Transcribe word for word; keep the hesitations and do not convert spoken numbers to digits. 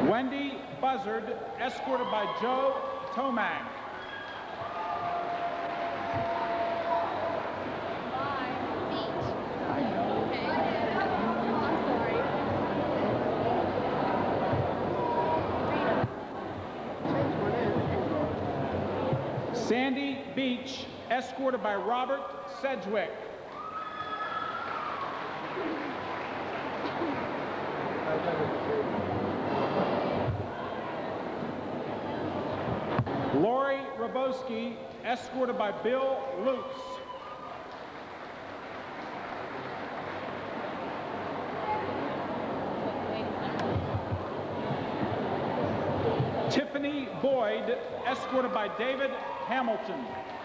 Wendy Buzzard, escorted by Joe Tomag. Sandy Beach, escorted by Robert Sedgwick. Lori Roboski, escorted by Bill Lutz. Tiffany Boyd, escorted by David Hamilton.